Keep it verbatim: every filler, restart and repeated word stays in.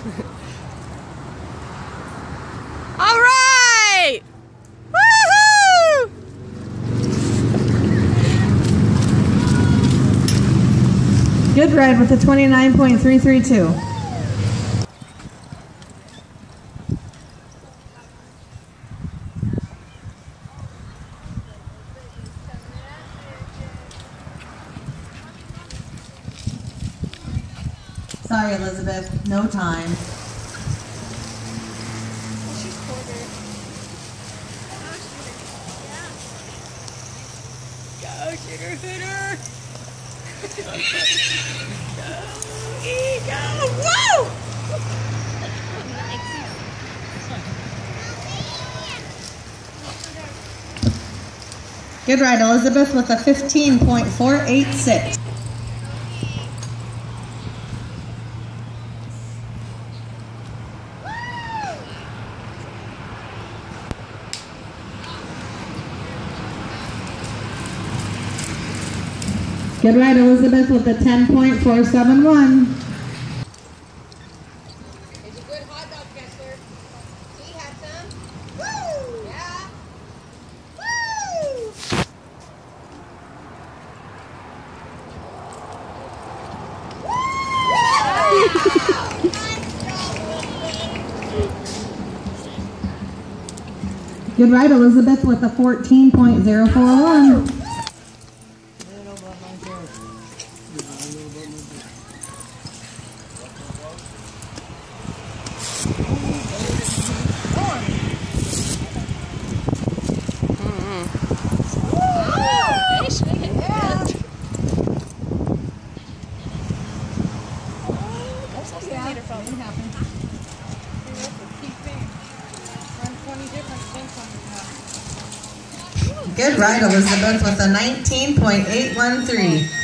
All right! Woohoo! Good ride with a twenty-nine point three three two. Sorry, Elizabeth, no time. She's quarter. Go, shooter, hooter! Go, E, go! Woo! Good ride, Elizabeth, with a fifteen point four eight six. Good ride, Elizabeth, with a ten point four seven one. It's a good hot dog catcher. He had some. Woo! Yeah. Woo! Good ride, Elizabeth, with a fourteen point zero four one. Good ride, Elizabeth, with a nineteen point eight one three.